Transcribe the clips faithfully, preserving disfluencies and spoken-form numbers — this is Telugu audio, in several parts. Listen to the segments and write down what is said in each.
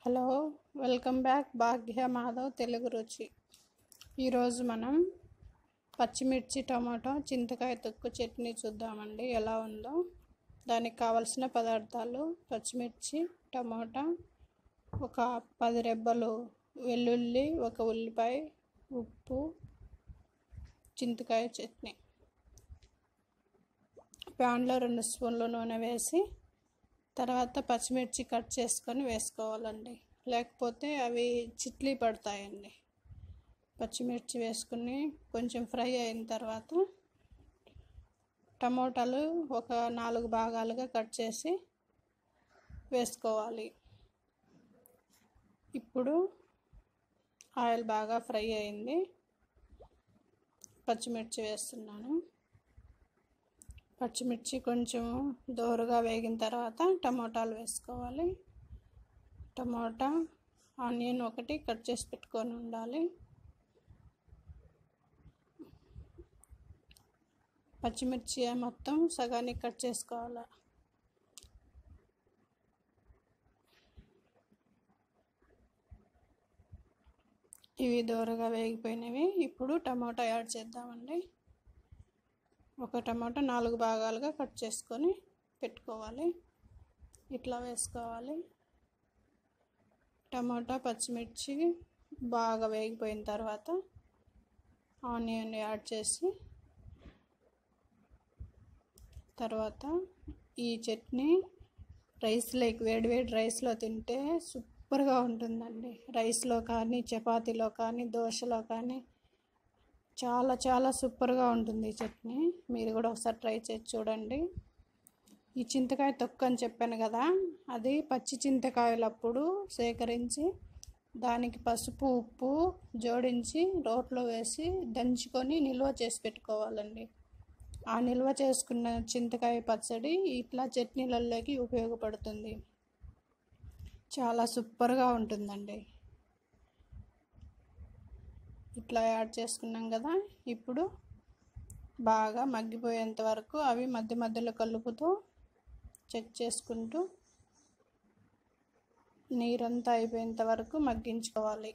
Hello, welcome back Bhagya Madhav Telugu Ruchi. ఈరోజు మనం పచ్చిమిర్చి టమాటో చింతకాయ తొక్కు చట్నీ చూద్దామండి ఎలా ఉందో. దానికి కావలసిన పదార్థాలు: పచ్చిమిర్చి, టమాటా, ఒక పది రెబ్బలు వెల్లుల్లి, ఒక ఉల్లిపాయ, ఉప్పు, చింతకాయ చట్నీ. ప్యాన్లో రెండు స్పూన్ల నూనె వేసి తర్వాత పచ్చిమిర్చి కట్ చేసుకొని వేసుకోవాలండి, లేకపోతే అవి చిట్లీ పడతాయండి. పచ్చిమిర్చి వేసుకుని కొంచెం ఫ్రై అయిన తర్వాత టమోటాలు ఒక నాలుగు భాగాలుగా కట్ చేసి వేసుకోవాలి. ఇప్పుడు ఆయిల్ బాగా ఫ్రై అయింది, పచ్చిమిర్చి వేస్తున్నాను. పచ్చిమిర్చి కొంచెం దోరగా వేగిన తర్వాత టమోటాలు వేసుకోవాలి. టమోటా, ఆనియన్ ఒకటి కట్ చేసి పెట్టుకొని ఉండాలి. పచ్చిమిర్చి మొత్తం సగానికి కట్ చేసుకోవాలి. ఇవి దోరగా వేగిపోయినవి. ఇప్పుడు టమోటా యాడ్ చేద్దామండి. ఒక టమాటా నాలుగు భాగాలుగా కట్ చేసుకొని పెట్టుకోవాలి. ఇట్లా వేసుకోవాలి. టమాటా, పచ్చిమిర్చి బాగా వేగిపోయిన తర్వాత ఆనియన్ యాడ్ చేసి తర్వాత ఈ చట్నీ రైస్లోకి వేడి వేడి రైస్లో తింటే సూపర్గా ఉంటుందండి. రైస్లో కానీ, చపాతీలో కానీ, దోశలో కానీ చాలా చాలా సూపర్గా ఉంటుంది ఈ చట్నీ. మీరు కూడా ఒకసారి ట్రై చేసి చూడండి. ఈ చింతకాయ తొక్కు అని చెప్పాను కదా, అది పచ్చి చింతకాయలప్పుడు సేకరించి దానికి పసుపు, ఉప్పు జోడించి రోట్లో వేసి దంచుకొని నిల్వ చేసి పెట్టుకోవాలండి. ఆ నిల్వ చేసుకున్న చింతకాయ పచ్చడి ఇట్లా చట్నీలలోకి ఉపయోగపడుతుంది. చాలా సూపర్గా ఉంటుందండి. ఇట్లా యాడ్ చేసుకున్నాం కదా, ఇప్పుడు బాగా మగ్గిపోయేంత వరకు అవి మధ్య మధ్యలో కలుపుతూ చెక్ చేసుకుంటూ నీరంతా అయిపోయేంత వరకు మగ్గించుకోవాలి.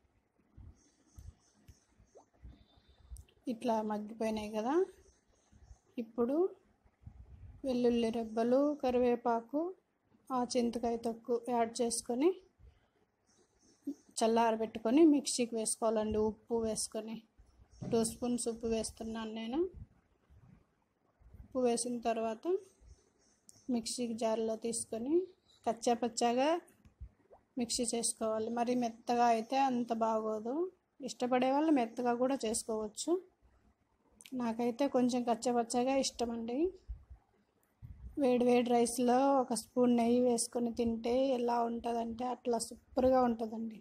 ఇట్లా మగ్గిపోయినాయి కదా, ఇప్పుడు వెల్లుల్లి రెబ్బలు, కరివేపాకు, ఆ చింతకాయ తొక్కు యాడ్ చేసుకొని చల్లారబెట్టుకొని మిక్సీకి వేసుకోవాలండి. ఉప్పు వేసుకొని టూ స్పూన్స్ ఉప్పు వేస్తున్నాను నేను. ఉప్పు వేసిన తర్వాత మిక్సీకి జార్లో తీసుకొని కచ్చా పచ్చాగా మిక్సీ చేసుకోవాలి. మరి మెత్తగా అయితే అంత బాగోదు. ఇష్టపడే వాళ్ళు మెత్తగా కూడా చేసుకోవచ్చు. నాకైతే కొంచెం కచ్చా పచ్చాగా ఇష్టమండి. వేడి వేడి రైస్లో ఒక స్పూన్ నెయ్యి వేసుకొని తింటే ఎలా ఉంటుందంటే అట్లా సూపర్గా ఉంటుందండి.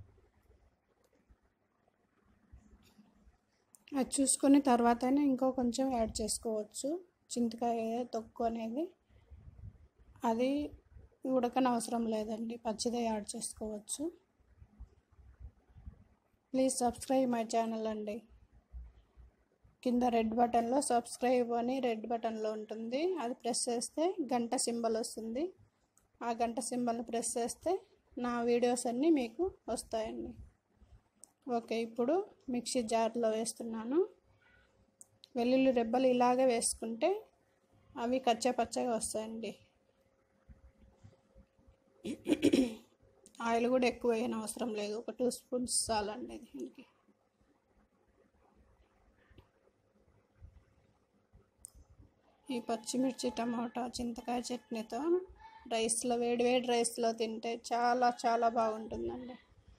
అది చూసుకొని తర్వాతనే ఇంకో కొంచెం యాడ్ చేసుకోవచ్చు. చింతకాయ తొక్కు అనేది అది ఉడకనవసరం లేదండి, పచ్చిదే యాడ్ చేసుకోవచ్చు. ప్లీజ్ సబ్స్క్రైబ్ మై ఛానల్ అండి. కింద రెడ్ బటన్లో సబ్స్క్రైబ్ అని రెడ్ బటన్లో ఉంటుంది, అది ప్రెస్ చేస్తే గంట సింబల్ వస్తుంది. ఆ గంట సింబల్ని ప్రెస్ చేస్తే నా వీడియోస్ అన్నీ మీకు వస్తాయండి. ఓకే, ఇప్పుడు మిక్సీ జార్లో వేస్తున్నాను. వెల్లుల్లి రెబ్బలు ఇలాగే వేసుకుంటే అవి కచ్చా పచ్చగా వస్తాయండి. ఆయిల్ కూడా ఎక్కువ వేయని అవసరం లేదు, ఒక టూ స్పూన్స్ చాలండి దీనికి. ఈ పచ్చిమిర్చి టమాటా చింతకాయ చట్నీతో రైస్లో వేడి వేడి రైస్లో తింటే చాలా చాలా బాగుంటుందండి.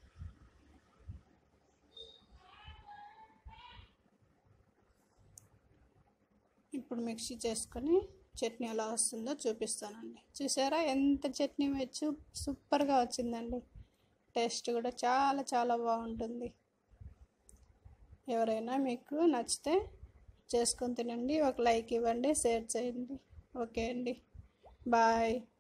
ఇప్పుడు మిక్సీ చేసుకొని చట్నీ ఎలా వస్తుందో చూపిస్తానండి. చూసారా ఎంత చట్నీ వచ్చి సూపర్గా వచ్చిందండి. టేస్ట్ కూడా చాలా చాలా బాగుంటుంది. ఎవరైనా మీకు నచ్చితే చేసుకొని తినండి. ఒక లైక్ ఇవ్వండి, షేర్ చేయండి. ఓకే అండి, బాయ్.